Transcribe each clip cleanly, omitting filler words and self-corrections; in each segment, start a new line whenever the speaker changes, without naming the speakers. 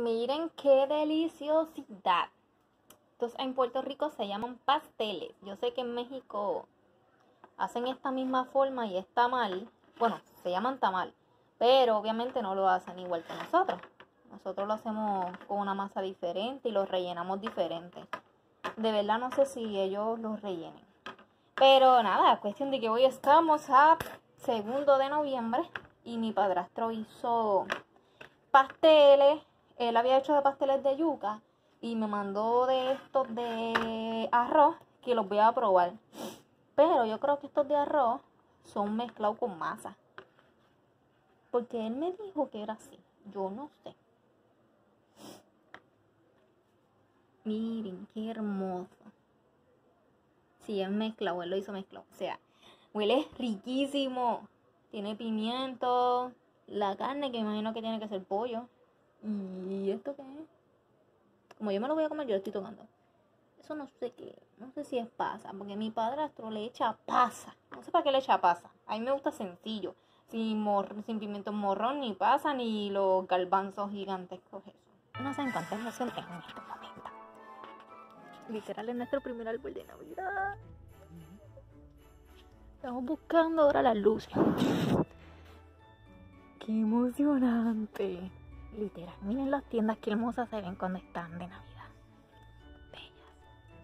Miren qué deliciosidad. Entonces en Puerto Rico se llaman pasteles. Yo sé que en México hacen esta misma forma y es tamal. Bueno, se llaman tamal, pero obviamente no lo hacen igual que nosotros. Nosotros lo hacemos con una masa diferente y lo rellenamos diferente. De verdad no sé si ellos los rellenen. Pero nada, cuestión de que hoy estamos a 2 de noviembre y mi padrastro hizo pasteles. Él había hecho de pasteles de yuca y me mandó de estos de arroz que los voy a probar. Pero yo creo que estos de arroz son mezclados con masa. Porque él me dijo que era así. Yo no sé. Miren, qué hermoso. Sí, es mezclado, él lo hizo mezclado. O sea, huele riquísimo. Tiene pimiento, la carne que imagino que tiene que ser pollo. ¿Y esto qué es? Como yo me lo voy a comer, yo lo estoy tocando. Eso no sé qué, no sé si es pasa, porque mi padrastro le echa pasa. No sé para qué le echa pasa. A mí me gusta sencillo. Sin pimiento morrón, ni pasa, ni los garbanzos gigantescos. Eso. No sé en cuánta emoción tengo en este momento. Literal es nuestro primer árbol de Navidad. Estamos buscando ahora las luces. ¡Qué emocionante! Literal, miren las tiendas que hermosas se ven cuando están de Navidad. Bellas.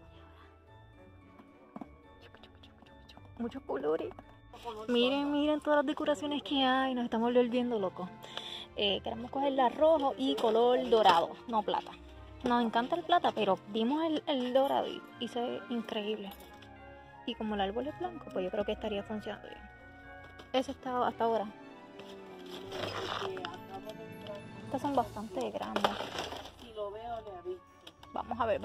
Muchos colores. Miren todas las decoraciones que hay. Nos estamos volviendo locos. Queremos cogerla rojo y color dorado, no plata. Nos encanta el plata, pero dimos el dorado y se ve increíble. Y como el árbol es blanco, pues yo creo que estaría funcionando bien. Eso está hasta ahora. Estas son bastante grandes.
Si lo veo, le aviso.
Vamos a ver.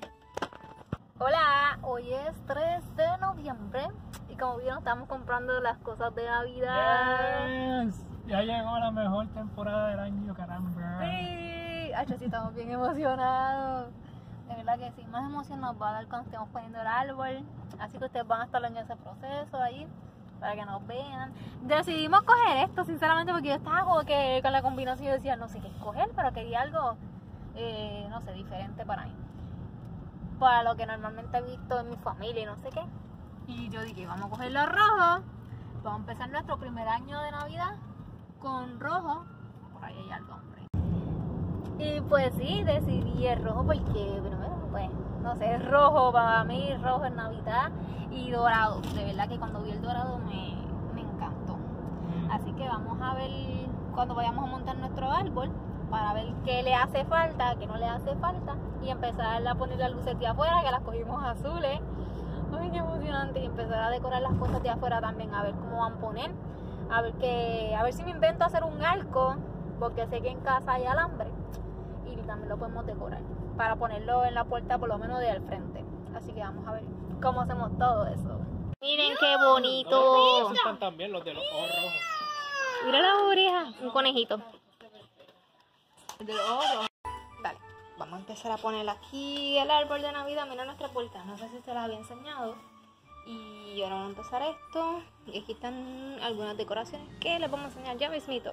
Hola, hoy es 3 de noviembre. Y como vieron, estamos comprando las cosas de Navidad.
Yes. Ya llegó la mejor temporada del año, caramba.
Sí, sí, estamos bien emocionados. De verdad que sí, más emoción nos va a dar cuando estemos poniendo el árbol. Así que ustedes van a estar en ese proceso ahí, para que nos vean. Decidimos coger esto, sinceramente, porque yo estaba como que con la combinación y decía, no sé qué escoger, pero quería algo, no sé, diferente para mí. Para lo que normalmente he visto en mi familia y no sé qué. Y yo dije, vamos a cogerlo rojo. Vamos a empezar nuestro primer año de Navidad con rojo. Por ahí hay algo, hombre. Y pues sí, decidí el rojo porque, primero, pues, no sé, es rojo para mí, rojo en Navidad y dorado. De verdad que cuando vi el dorado me encantó. Así que vamos a ver cuando vayamos a montar nuestro árbol para ver qué le hace falta, qué no le hace falta y empezar a poner las luces de afuera, que las cogimos azules. Ay, qué emocionante. Y empezar a decorar las cosas de afuera también, a ver cómo van a poner. A ver si me invento hacer un arco, porque sé que en casa hay alambre. Y también lo podemos decorar para ponerlo en la puerta por lo menos de al frente. Así que vamos a ver cómo hacemos todo eso. Miren qué bonito.
Están también los de los ojos rojos.
Mira la oreja, un conejito. El de los ojos rojos. Dale, vamos a empezar a poner aquí el árbol de Navidad. Mira nuestra puerta, no sé si se la había enseñado. Y ahora vamos a empezar esto. Y aquí están algunas decoraciones que les vamos a enseñar ya mismito.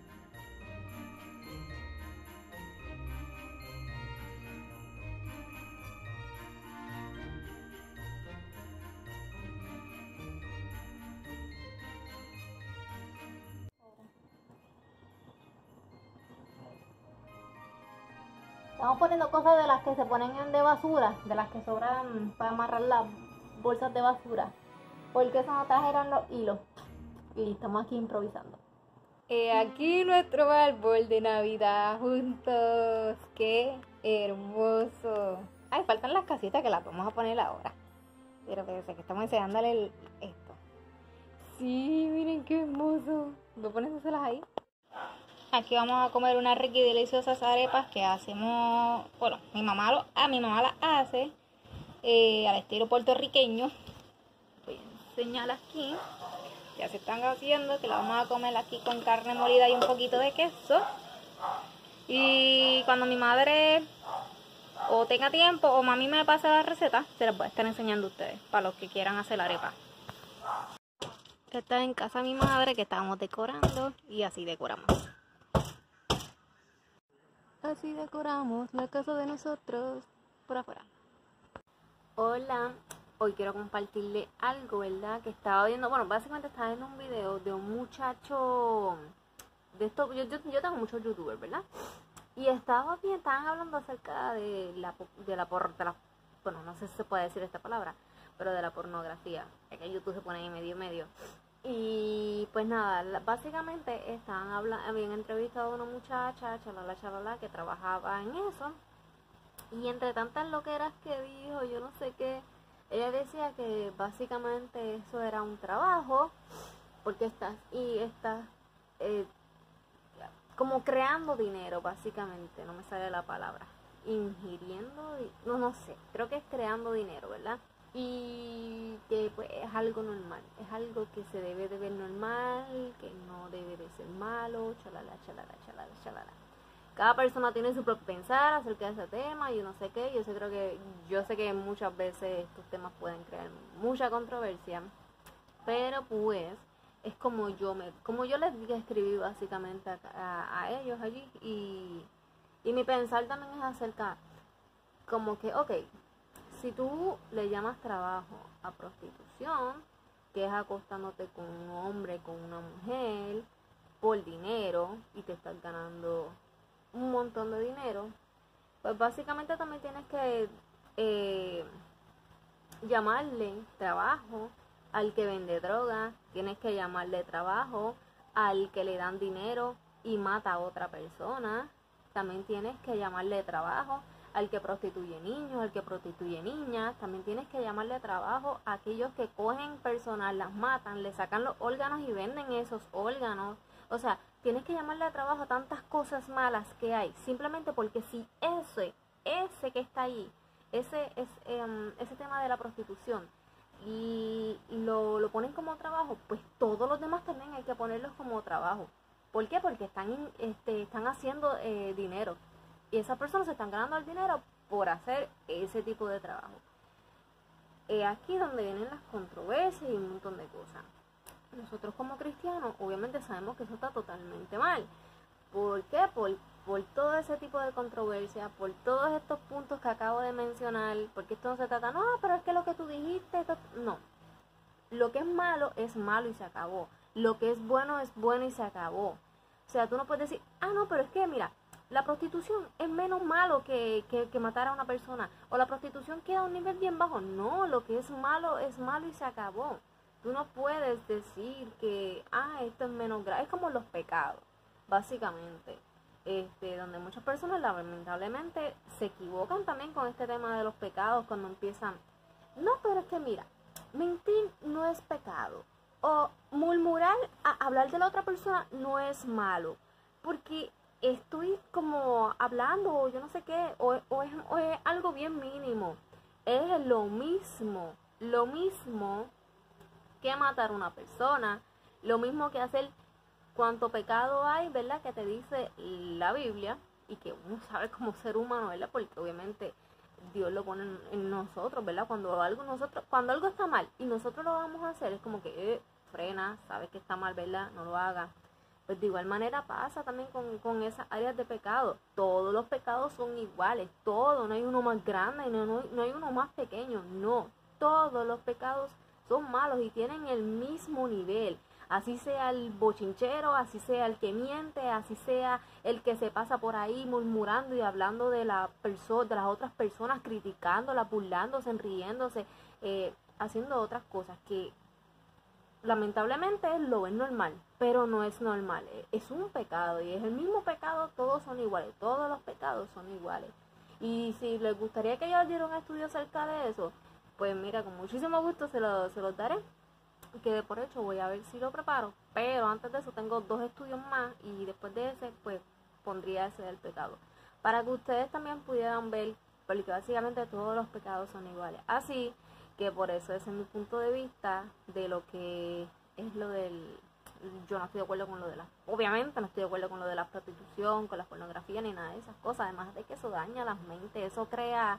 Estamos poniendo cosas de las que se ponen de basura, de las que sobran para amarrar las bolsas de basura. Porque eso no trajeron los hilos. Y estamos aquí improvisando. Aquí nuestro árbol de Navidad juntos. ¡Qué hermoso! Ay, faltan las casitas que las vamos a poner ahora. Pero parece que estamos enseñándole esto. Sí, miren qué hermoso. Voy poniéndoselas ahí. Aquí vamos a comer unas ricas y deliciosas arepas que hacemos, bueno, mi mamá las hace al estilo puertorriqueño. Voy a enseñar aquí, ya se están haciendo, que la vamos a comer aquí con carne molida y un poquito de queso. Y cuando mi madre o tenga tiempo o mami me pase la receta, se las voy a estar enseñando a ustedes, para los que quieran hacer la arepa. Esta es en casa de mi madre que estábamos decorando y así decoramos. así decoramos la casa de nosotros por afuera. Hola, hoy quiero compartirle algo, ¿verdad? Que estaba viendo, bueno, básicamente estaba viendo un video de un muchacho de esto, yo tengo muchos youtubers, ¿verdad? Y estaban hablando acerca de la bueno, no sé si se puede decir esta palabra, pero de la pornografía, es que YouTube se pone ahí medio. Y pues nada, básicamente habían entrevistado a una muchacha, chalala, que trabajaba en eso. Y entre tantas loqueras que dijo, yo no sé qué, ella decía que básicamente eso era un trabajo, porque estás como creando dinero, básicamente, no me sale la palabra, ingiriendo, no sé, creo que es creando dinero, ¿verdad? Y que pues es algo normal, es algo que se debe de ver normal, que no debe de ser malo, chalala. Cada persona tiene su propio pensar acerca de ese tema, y no sé qué, yo sé que muchas veces estos temas pueden crear mucha controversia, pero pues es como yo les escribí básicamente a ellos allí, y mi pensar también es acerca como que, ok, si tú le llamas trabajo a prostitución, que es acostándote con un hombre, con una mujer, por dinero, y te estás ganando un montón de dinero, pues básicamente también tienes que llamarle trabajo al que vende droga, tienes que llamarle trabajo al que le dan dinero y mata a otra persona, también tienes que llamarle trabajo al que prostituye niños, al que prostituye niñas, también tienes que llamarle trabajo a aquellos que cogen personas, las matan, le sacan los órganos y venden esos órganos. O sea, tienes que llamarle trabajo a tantas cosas malas que hay, simplemente porque si ese que está ahí, ese tema de la prostitución, y lo ponen como trabajo, pues todos los demás también hay que ponerlos como trabajo. ¿Por qué? Porque están haciendo dinero. Y esas personas se están ganando el dinero por hacer ese tipo de trabajo. Es aquí donde vienen las controversias y un montón de cosas. Nosotros como cristianos obviamente sabemos que eso está totalmente mal. ¿Por qué? Por todo ese tipo de controversia, por todos estos puntos que acabo de mencionar, porque esto no se trata, no, pero es que lo que tú dijiste, no. Lo que es malo y se acabó. Lo que es bueno y se acabó. O sea, tú no puedes decir, no, pero es que mira, la prostitución es menos malo que matar a una persona, o la prostitución queda a un nivel bien bajo. No, lo que es malo y se acabó. Tú no puedes decir que, esto es menos grave. Es como los pecados, básicamente. Donde muchas personas lamentablemente se equivocan también con este tema de los pecados cuando empiezan, no, pero es que mira, mentir no es pecado, o murmurar, hablar de la otra persona no es malo, porque estoy como hablando, o yo no sé qué, o es algo bien mínimo. Es lo mismo que matar a una persona, lo mismo que hacer cuánto pecado hay, ¿verdad? Que te dice la Biblia, y que uno sabe como ser humano, ¿verdad? Porque obviamente Dios lo pone en nosotros, ¿verdad? Cuando algo está mal y nosotros lo vamos a hacer, es como que frena, sabes que está mal, ¿verdad? No lo hagas. Pues de igual manera pasa también con esas áreas de pecado. Todos los pecados son iguales, todos, no hay uno más grande, no hay uno más pequeño, no. Todos los pecados son malos y tienen el mismo nivel. Así sea el bochinchero, así sea el que miente, así sea el que se pasa por ahí murmurando y hablando de las otras personas, criticándolas, burlándose, riéndose, haciendo otras cosas que lamentablemente lo es normal, pero no es normal, es un pecado, y es el mismo pecado, todos son iguales, todos los pecados son iguales. Y si les gustaría que yo diera un estudio acerca de eso, pues mira, con muchísimo gusto se los daré, que de por hecho voy a ver si lo preparo, pero antes de eso tengo 2 estudios más, y después de ese pues pondría ese del pecado, para que ustedes también pudieran ver, porque básicamente todos los pecados son iguales. Así que por eso ese es mi punto de vista de lo que es lo del... Yo no estoy de acuerdo con lo de obviamente no estoy de acuerdo con lo de la prostitución, con la pornografía, ni nada de esas cosas. Además de que eso daña las mentes, eso crea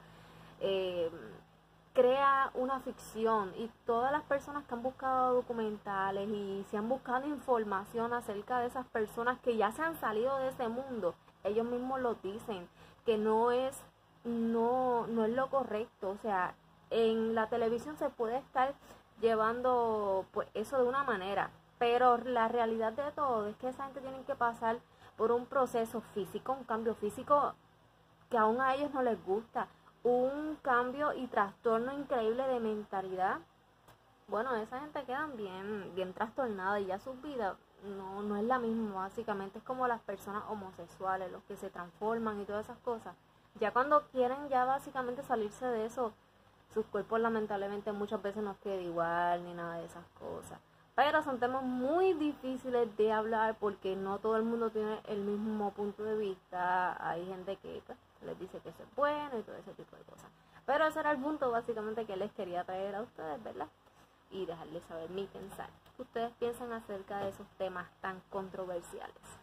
una ficción. Y todas las personas que han buscado documentales y se han buscado información acerca de esas personas que ya se han salido de ese mundo,
ellos mismos lo dicen, que no es lo correcto. O sea, en la televisión se puede estar llevando pues eso de una manera, pero la realidad de todo es que esa gente tiene que pasar por un proceso físico, un cambio físico que aún a ellos no les gusta, un cambio y trastorno increíble de mentalidad. Bueno, esa gente quedan bien trastornada y ya su vida no es la misma, básicamente es como las personas homosexuales, los que se transforman y todas esas cosas. Ya cuando quieren ya básicamente salirse de eso, sus cuerpos lamentablemente muchas veces no queda igual ni nada de esas cosas. Pero son temas muy difíciles de hablar porque no todo el mundo tiene el mismo punto de vista. Hay gente que pues, les dice que eso es bueno y todo ese tipo de cosas. Pero ese era el punto básicamente que les quería traer a ustedes, ¿verdad? Y dejarles saber mi pensar. ¿Qué ustedes piensan acerca de esos temas tan controversiales?